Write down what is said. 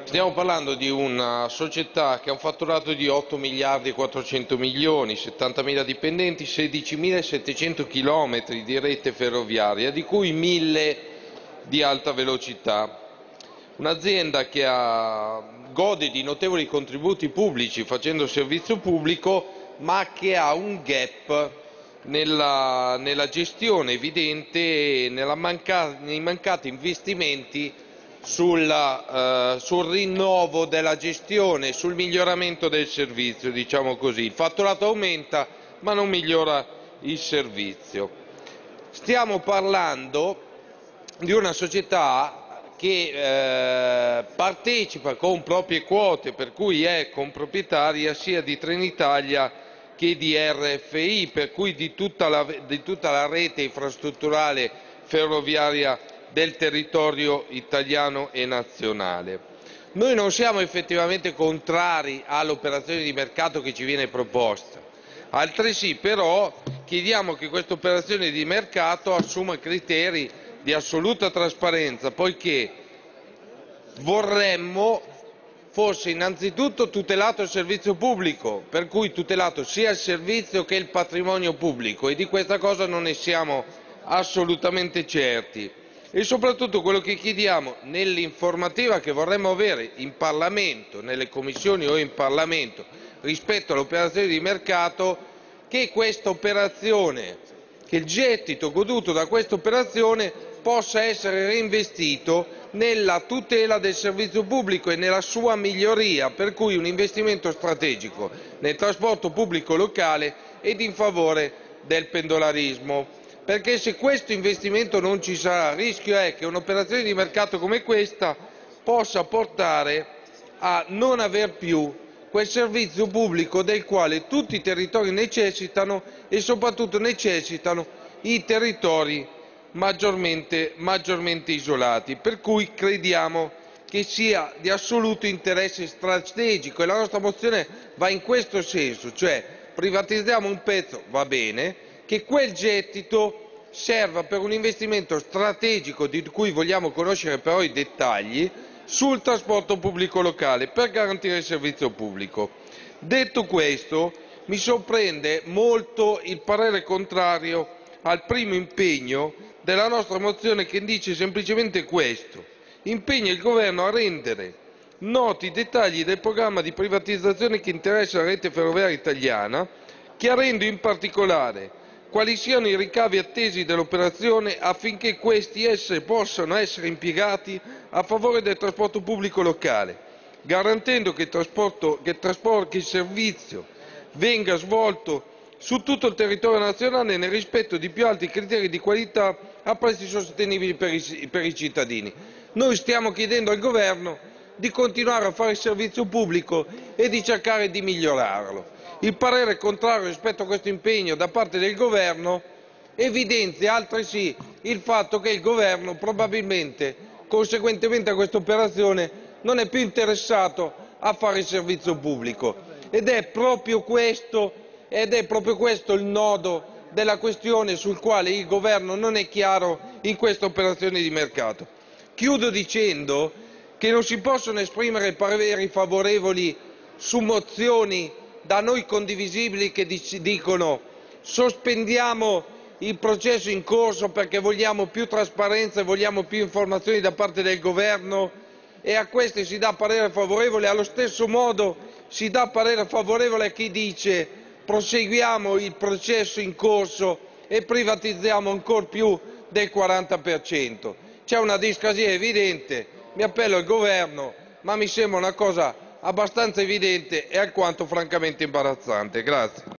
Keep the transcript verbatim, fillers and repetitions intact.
Stiamo parlando di una società che ha un fatturato di otto miliardi e quattrocento milioni, settantamila dipendenti, sedicimilasettecento chilometri di rete ferroviaria, di cui mille di alta velocità. Un'azienda che ha, gode di notevoli contributi pubblici facendo servizio pubblico, ma che ha un gap nella, nella gestione evidente e nella manca, nei mancati investimenti sul, eh, sul rinnovo della gestione, sul miglioramento del servizio, diciamo così. Il fatturato aumenta ma non migliora il servizio. Stiamo parlando di una società che eh, partecipa con proprie quote, per cui è comproprietaria sia di Trenitalia che di R F I, per cui di tutta la, di tutta la rete infrastrutturale ferroviaria del territorio italiano e nazionale. Noi non siamo effettivamente contrari all'operazione di mercato che ci viene proposta, altresì però chiediamo che questa operazione di mercato assuma criteri di assoluta trasparenza, poiché vorremmo fosse innanzitutto tutelato il servizio pubblico, per cui tutelato sia il servizio che il patrimonio pubblico, e di questa cosa non ne siamo assolutamente certi. E soprattutto quello che chiediamo nell'informativa che vorremmo avere in Parlamento, nelle commissioni o in Parlamento, rispetto all'operazione di mercato, che questa operazione, che il gettito goduto da questa operazione possa essere reinvestito nella tutela del servizio pubblico e nella sua miglioria, per cui un investimento strategico nel trasporto pubblico locale ed in favore del pendolarismo. Perché se questo investimento non ci sarà, il rischio è che un'operazione di mercato come questa possa portare a non aver più quel servizio pubblico del quale tutti i territori necessitano e soprattutto necessitano i territori maggiormente, maggiormente isolati. Per cui crediamo che sia di assoluto interesse strategico e la nostra mozione va in questo senso, cioè privatizziamo un pezzo, va bene, che quel gettito serva per un investimento strategico di cui vogliamo conoscere però i dettagli sul trasporto pubblico locale per garantire il servizio pubblico. Detto questo, mi sorprende molto il parere contrario al primo impegno della nostra mozione, che dice semplicemente questo: impegna il governo a rendere noti i dettagli del programma di privatizzazione che interessa la rete ferroviaria italiana, chiarendo in particolare quali siano i ricavi attesi dall'operazione affinché questi esse possano essere impiegati a favore del trasporto pubblico locale, garantendo che il, trasporto, che il, trasporto, che il servizio venga svolto su tutto il territorio nazionale nel rispetto di più alti criteri di qualità a prezzi sostenibili per i, per i cittadini. Noi stiamo chiedendo al governo di continuare a fare il servizio pubblico e di cercare di migliorarlo. Il parere contrario rispetto a questo impegno da parte del governo evidenzia altresì il fatto che il governo probabilmente, conseguentemente a questa operazione, non è più interessato a fare il servizio pubblico, ed è proprio questo, ed è proprio questo il nodo della questione sul quale il governo non è chiaro in questa operazione di mercato. Chiudo dicendo che non si possono esprimere pareri favorevoli su mozioni da noi condivisibili che dicono sospendiamo il processo in corso perché vogliamo più trasparenza e vogliamo più informazioni da parte del governo, e a queste si dà parere favorevole. Allo stesso modo si dà parere favorevole a chi dice proseguiamo il processo in corso e privatizziamo ancor più del quaranta per cento. C'è una discrasia evidente, mi appello al governo, ma mi sembra una cosa abbastanza evidente e alquanto francamente imbarazzante. Grazie.